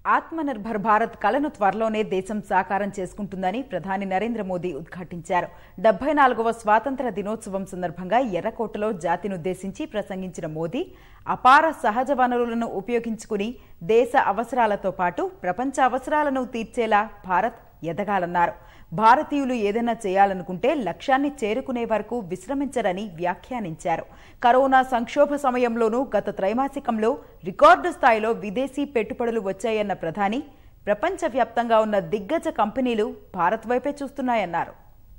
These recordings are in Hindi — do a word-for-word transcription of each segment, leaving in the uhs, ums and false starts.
ఆత్మనిర్భర్ భారత్ కలను త్వరలోనే దేశం సాకారం చేసుకుంటుందని ప్రధాని నరేంద్ర మోదీ ఉద్ఘాటించారు. డెబ్బై నాలుగవ స్వాతంత్ర దినోత్సవం సందర్భంగా ఎర్రకోటలో జాతినుద్దేశించి ప్రసంగించిన మోదీ అపార సహజ వనరులను ఉపయోగించుకుని దేశ అవసరాలతో పాటు ప్రపంచ అవసరాలను తీర్చేలా భారత్ ఎదగాలన్నారు. భారతీయులు ఏదైనా చేయాలనుకుంటే లక్ష్యాన్ని చేరుకునే వరకు విశ్రమించరని వ్యాఖ్యానించారు. కరోనా సంక్షోభ సమయంలోనూ గత త్రైమాసికంలో రికార్డు స్థాయిలో విదేశీ పెట్టుబడులు వచ్చాయన్న ప్రధాని ప్రపంచవ్యాప్తంగా ఉన్న దిగ్గజ కంపెనీలు భారత్ వైపే చూస్తున్నాయన్నారు.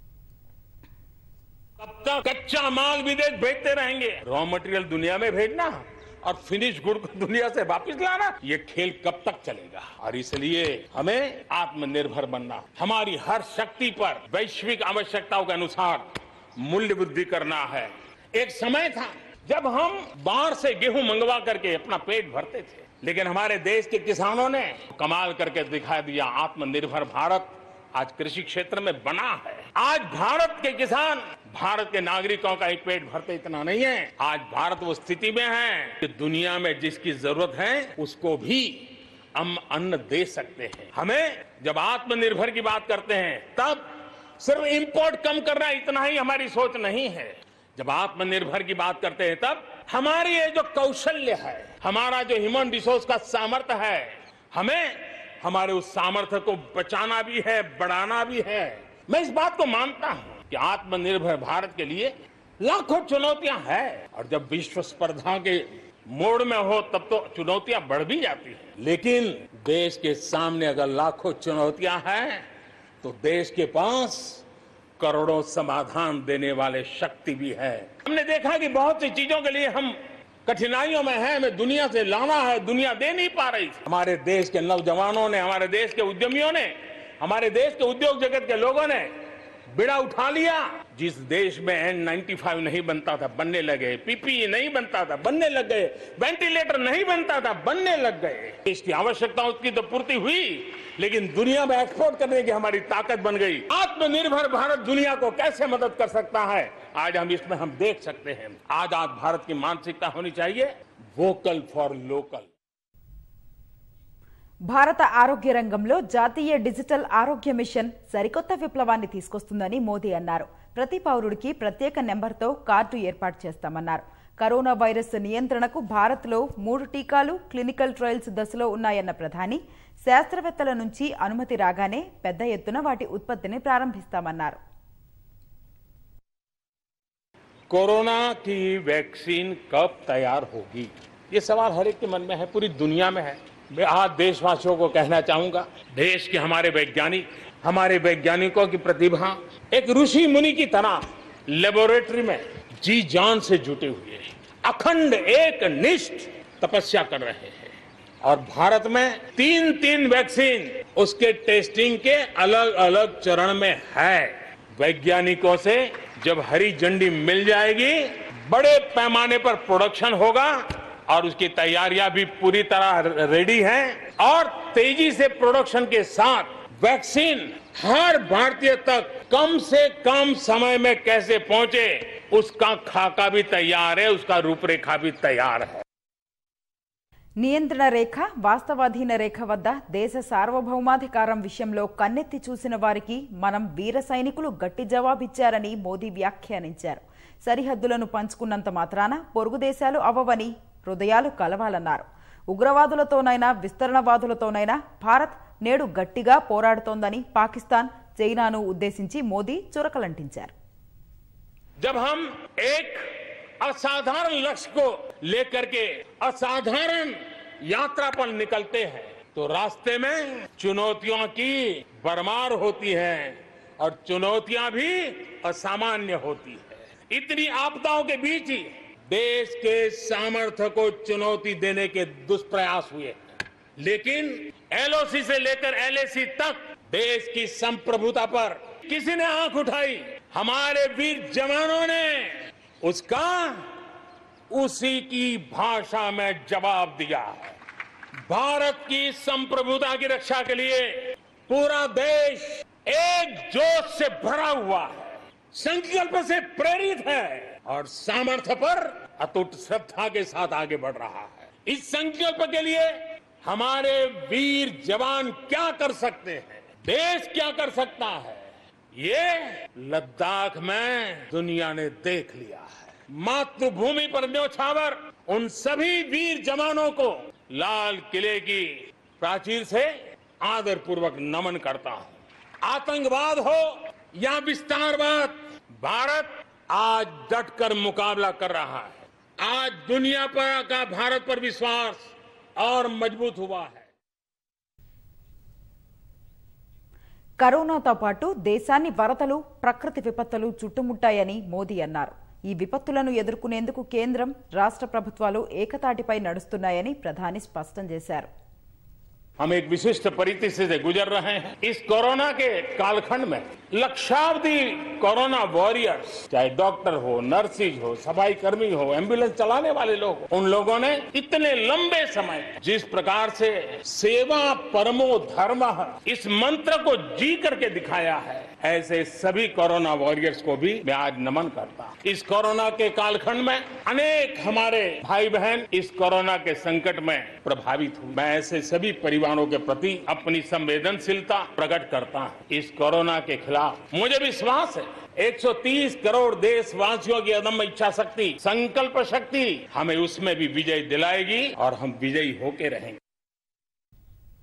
कच्चा माल विदेश भेजते रहेंगे, रॉ मटेरियल दुनिया में भेजना और फिनिश गुड को दुनिया से वापस लाना, ये खेल कब तक चलेगा? और इसलिए हमें आत्मनिर्भर बनना, हमारी हर शक्ति पर वैश्विक आवश्यकताओं के अनुसार मूल्य वृद्धि करना है. एक समय था जब हम बाहर से गेहूं मंगवा करके अपना पेट भरते थे, लेकिन हमारे देश के किसानों ने कमाल करके दिखा दिया. आत्मनिर्भर भारत आज कृषि क्षेत्र में बना है. आज भारत के किसान भारत के नागरिकों का एक पेट भरते इतना नहीं है. आज भारत वो स्थिति में है कि दुनिया में जिसकी जरूरत है उसको भी हम अन्न दे सकते हैं. हमें जब आत्मनिर्भर की बात करते हैं तब सिर्फ इंपोर्ट कम करना इतना ही हमारी सोच नहीं है. जब आत्मनिर्भर की बात करते हैं तब हमारी ये जो कौशल्य है, हमारा जो ह्यूमन रिसोर्स का सामर्थ्य है, हमें हमारे उस सामर्थ्य को बचाना भी है, बढ़ाना भी है. मैं इस बात को मानता हूं कि आत्मनिर्भर भारत के लिए लाखों चुनौतियां हैं, और जब विश्व स्पर्धा के मोड़ में हो तब तो चुनौतियां बढ़ भी जाती हैं. लेकिन देश के सामने अगर लाखों चुनौतियां हैं तो देश के पास करोड़ों समाधान देने वाले शक्ति भी है. हमने देखा कि बहुत सी चीजों के लिए हम कठिनाइयों में है, हमें दुनिया से लाना है, दुनिया दे नहीं पा रही. हमारे देश के नौजवानों ने, हमारे देश के उद्यमियों ने, हमारे देश के उद्योग जगत के लोगों ने बिड़ा उठा लिया. जिस देश में एन नाइंटी फाइव नहीं बनता था बनने लगे, पीपीई नहीं बनता था बनने लग गए, वेंटिलेटर नहीं बनता था बनने लग गए. देश की आवश्यकताओं की तो पूर्ति हुई, लेकिन दुनिया में एक्सपोर्ट करने की हमारी ताकत बन गई. आत्मनिर्भर भारत दुनिया को कैसे मदद कर सकता है, आज हम इसमें हम देख सकते हैं. आज आज भारत की मानसिकता होनी चाहिए वोकल फॉर लोकल. భారత ఆరోగ్య రంగంలో జాతీయ డిజిటల్ ఆరోగ్య మిషన్ సరికొత్త విప్లవాన్ని తీసుకొస్తుందని మోదీ అన్నారు. ప్రతి పౌరుడికి ప్రత్యేక నెంబర్తో కార్డు ఏర్పాటు చేస్తామన్నారు. కరోనా వైరస్ నియంత్రణకు భారత్లో మూడు టీకాలు క్లినికల్ ట్రయల్స్ దశలో ఉన్నాయన్న ప్రధాని శాస్త్రవేత్తల నుంచి అనుమతి రాగానే పెద్ద ఎత్తున వాటి ఉత్పత్తిని ప్రారంభిస్తామన్నారు. कोरोना की वैक्सीन कब तैयार होगी, ये सवाल हर एक के मन में है, पूरी दुनिया में है. मैं आज देशवासियों को कहना चाहूंगा, देश के हमारे वैज्ञानिक, हमारे वैज्ञानिकों की प्रतिभा एक ऋषि मुनि की तरह लेबोरेटरी में जी जान से जुटे हुए अखंड एक निष्ठ तपस्या कर रहे हैं. और भारत में तीन तीन वैक्सीन उसके टेस्टिंग के अलग अलग चरण में है. वैज्ञानिकों से जब हरी झंडी मिल जाएगी, बड़े पैमाने पर प्रोडक्शन होगा और उसकी तैयारियां भी पूरी तरह रेडी हैं, और तेजी से प्रोडक्शन के साथ वैक्सीन हर भारतीय तक कम से कम समय में कैसे पहुंचे उसका खाका भी तैयार है, उसका रूपरेखा भी तैयार है. నియంత్రణ రేఖ వాస్తవాధీన రేఖ వద్ద దేశ సార్వభౌమాధికారం విషయంలో కన్నెత్తి చూసిన వారికి మనం వీర సైనికులు గట్టి జవాబిచ్చారని మోదీ వ్యాఖ్యానించారు. సరిహద్దులను పంచుకున్నంత మాత్రాన పొరుగు దేశాలు అవ్వవని హృదయాలు కలవాలన్నారు. ఉగ్రవాదులతోనైనా విస్తరణవాదులతోనైనా భారత్ నేడు గట్టిగా పోరాడుతోందని పాకిస్తాన్ చైనాను ఉద్దేశించి మోదీ చురకలంటించారు. जब हम एक असाधारण लक्ष्य को लेकर के असाधारण यात्रा पर निकलते हैं तो रास्ते में चुनौतियों की भरमार होती है, और चुनौतियां भी असामान्य होती है. इतनी आपदाओं के बीच ही देश के सामर्थ्य को चुनौती देने के दुष्प्रयास हुए, लेकिन एलओसी से लेकर एलएसी तक देश की संप्रभुता पर किसी ने आंख उठाई, हमारे वीर जवानों ने उसका उसी की भाषा में जवाब दिया. भारत की संप्रभुता की रक्षा के लिए पूरा देश एक जोश से भरा हुआ है, संकल्प से प्रेरित है, और सामर्थ्य पर अटूट श्रद्धा के साथ आगे बढ़ रहा है. इस संकल्प के लिए हमारे वीर जवान क्या कर सकते हैं, देश क्या कर सकता है, ये लद्दाख में दुनिया ने देख लिया है। मातृभूमि पर न्योछावर उन सभी वीर जवानों को लाल किले की प्राचीर से आदर पूर्वक नमन करता हूं। आतंकवाद हो या विस्तारवाद, भारत आज डटकर मुकाबला कर रहा है। आज दुनिया पर का भारत पर विश्वास और मजबूत हुआ है। కరోనాతో పాటు దేశాన్ని వరదలు, ప్రకృతి విపత్తులు చుట్టుముట్టాయని మోదీ అన్నారు. ఈ విపత్తులను ఎదుర్కొనేందుకు కేంద్రం, రాష్ట్ర ప్రభుత్వాలు ఏకతాటిపై నడుస్తున్నాయని ప్రధాని స్పష్టం చేశారు. हम एक विशिष्ट परिस्थिति से गुजर रहे हैं। इस कोरोना के कालखंड में लक्षावधि कोरोना वॉरियर्स, चाहे डॉक्टर हो, नर्सिस हो, सफाई कर्मी हो, एम्बुलेंस चलाने वाले लोग, उन लोगों ने इतने लंबे समय जिस प्रकार से सेवा परमो धर्मः इस मंत्र को जी करके दिखाया है, ऐसे सभी कोरोना वॉरियर्स को भी मैं आज नमन करता हूं। इस कोरोना के कालखंड में अनेक हमारे भाई बहन इस कोरोना के संकट में प्रभावित हुए। मैं ऐसे सभी परिवारों के प्रति अपनी संवेदनशीलता प्रकट करता हूं। इस कोरोना के खिलाफ मुझे विश्वास है एक सौ तीस करोड़ देशवासियों की अदम्य इच्छा शक्ति, संकल्प शक्ति हमें उसमें भी विजय दिलाएगी और हम विजयी होके रहेंगे।